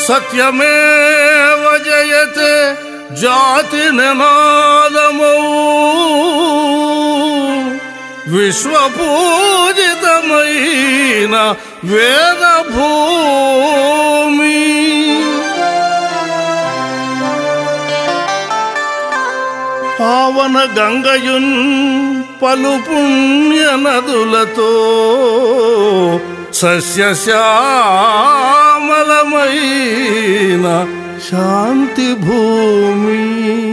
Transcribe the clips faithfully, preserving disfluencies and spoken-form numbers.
సత్యమేవ జయతే జాతి నినాదమౌ విశ్వపూజితమైన వేదభూమి పావన గంగయున్ పలు పుణ్య నదులతో సస్యశ్యామలమైన శాంతి భూమి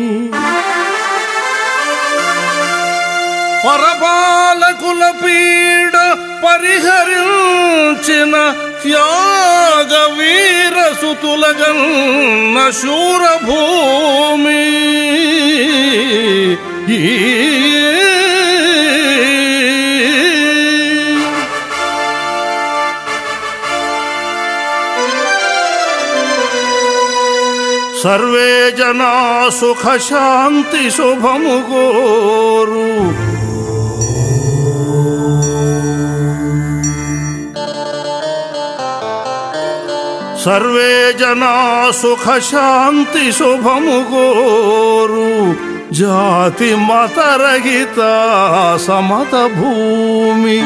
పరపాలకుల పీడ పరిహరించిన త్యాగ వీర సుతులగన్న శూరభూమి సర్వే జనా సుఖ శాంతి శుభము కోరు సర్వే జనా సుఖ శాంతి శుభము కోరు జాతి మతరహిత సమత భూమి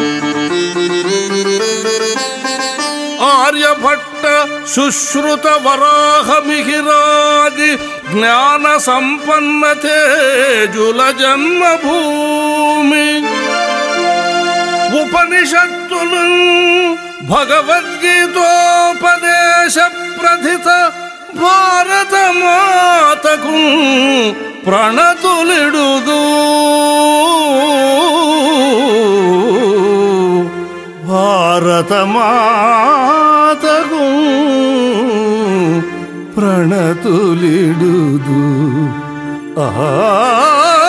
ఆర్యభట్ట శుశ్రుత వరాహ మిహిరాది జ్ఞాన సంపన్న తేజుల జన్మభూమి ఉపనిషత్తులు భగవద్గీతోపదేశ ప్రథిత భారత మాతకు ప్రణతులిడుదు భారత మాతకు ప్రణతులిడుదు ఆ